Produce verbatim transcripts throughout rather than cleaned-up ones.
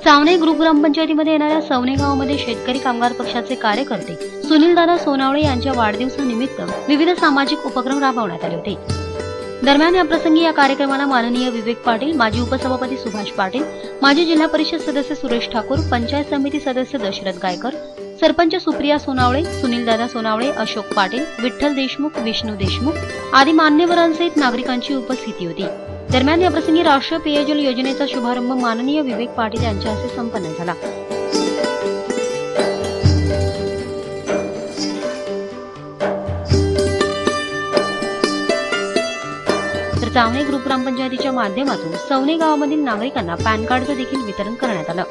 सावणे group ग्रामपंचायतीमध्ये येणाऱ्या सवणे गावामध्ये शेतकरी कामगार पक्षाचे कार्यकर्ते सुनीलदादा सोनावळे यांच्या वाढदिवसानिमित्त विविध सामाजिक उपक्रम राबवण्यात आले होते। दरम्यान या प्रसंगी या कार्यक्रमाला माननीय विवेक पाटील, माजी उपसभापती सुभाष पाटील, माजी जिल्हा परिषद सदस्य सुरेश ठाकूर, पंचायत समिती सदस्य दशरथ गायकर, सरपंच सुप्रिया सोनावळे, सुनीलदादा सोनावळे, अशोक पाटील, विठ्ठल देशमुख, विष्णू देशमुख आदी मान्यवरांसहित नागरिकांची उपस्थिती होती। दरम्यान या प्रसंगी राष्ट्रीय पेयजल योजनेचा शुभारंभ माननीय विवेक पाटील यांच्या हस्ते संपन्न झाला। तर सावणे ग्रुप ग्रामपंचायतीच्या माध्यमातून सवणे गावामधील नागरिकांना पॅन कार्डचं देखील वितरण करण्यात आलं।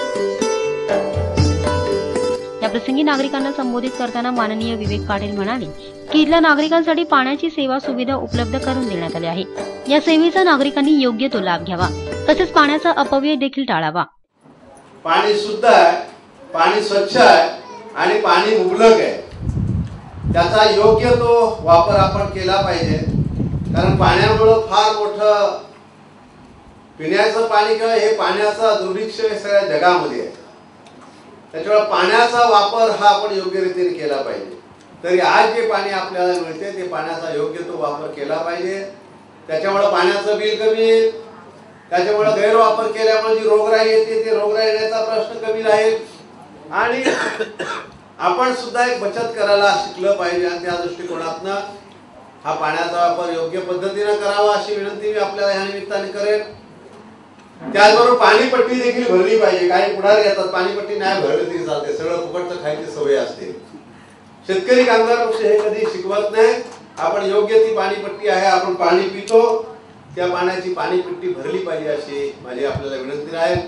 या प्रसंगी नागरिकांना संबोधित करताना माननीय विवेक पाटील म्हणाले की इथल्या नागरिकांसाठी पाण्याची सेवा सुविधा उपलब्ध करून देण्यात आली आहे। या सेवेचा नागरिकांनी योग्य तो लाभ घ्यावा, तसेच पाण्याचा अपव्यय देखील टाळावा। पाणी शुद्ध आहे, पाणी स्वच्छ आहे आणि पाणी मुबलक आहे, त्याचा योग्य तो वापर आपण केला पाहिजे। कारण पाण्यामुळे फार मोठं पिण्याचं पाणी किंवा हे पाण्याचा दुर्भिक्ष सगळ्या जगामध्ये आहे, त्याच्यामुळे पाण्याचा वापर हा आपण योग्य रीतीने केला पाहिजे। तरी आज जे पाणी आपल्याला मिळते ते पाण्याचा योग्य तो वापर केला पाहिजे। त्याच्यामुळे पाण्याचं बिल कमी येईल, त्याच्यामुळे गैरवापर केल्यामुळे जी रोगराई येते ते रोगराई येण्याचा प्रश्न कमी राहील आणि आपण सुद्धा एक बचत करायला शिकलं पाहिजे आणि त्या दृष्टिकोनातून हा पाण्याचा वापर योग्य पद्धतीने करावा अशी विनंती मी आपल्याला या निमित्ताने करेन। त्याचबरोबर पाणीपट्टी देखील भरली पाहिजे। काही पुढारी येतात पाणीपट्टी नाही भरली तरी चालते, सगळं फुकटचं खायची सवय असते। शेतकरी कामगार पक्ष हे कधी शिकवत नाही, आपण योग्य ती पाणीपट्टी आहे, आपण पाणी पितो त्या पाण्याची पाणीपट्टी भरली पाहिजे अशी माझी आपल्याला विनंती आहे।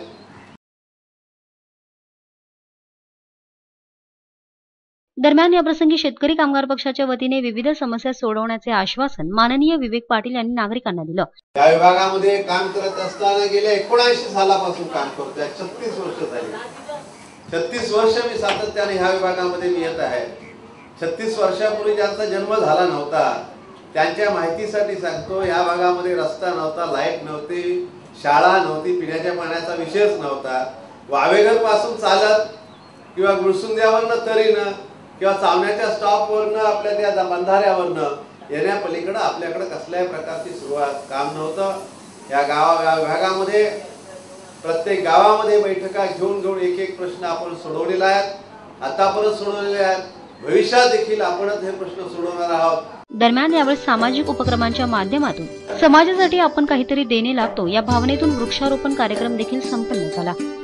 दरम्यान या प्रसंगी शेतकरी कामगार पक्षाच्या वतीने विविध समस्या सोडवण्याचे आश्वासन माननीय विवेक पाटील यांनी नागरिकांना दिलं। या विभागामध्ये काम करत असताना गेल्या एकोणऐंशी सालापासून काम करतोय, छत्तीस वर्ष झाली। छत्तीस वर्ष मी सातत्याने ह्या विभागामध्ये मी येत आहे। छत्तीस वर्षापूर्वी ज्यांचा जन्म झाला नव्हता त्यांच्या माहितीसाठी सांगतो, या भागामध्ये रस्ता नव्हता, लाईट नव्हती, शाळा नव्हती, पिण्याच्या पाण्याचा विषयच नव्हता। वावेघर पासून चालत किंवा गुळसुंद्यावरनं तरीनं किंवा चावण्याच्या स्टॉपवरनं आपल्या त्या बंधाऱ्यावरनं येण्यापलीकडे आपल्याकडे कसल्याही प्रकारची सुरुवात काम नव्हतं। या गावा विभागामध्ये प्रत्येक गावामध्ये बैठका घेऊन घेऊन एक एक प्रश्न आपण सोडवलेला आहे, आतापर्यंत सोडवलेले आहेत, भविष्यात देखील आपणच हे प्रश्न सोडवणार आहोत। दरम्यान यावेळी सामाजिक उपक्रमांच्या माध्यमातून समाजासाठी आपण काहीतरी देणे लागतो या भावनेतून वृक्षारोपण कार्यक्रम देखील संपन्न झाला।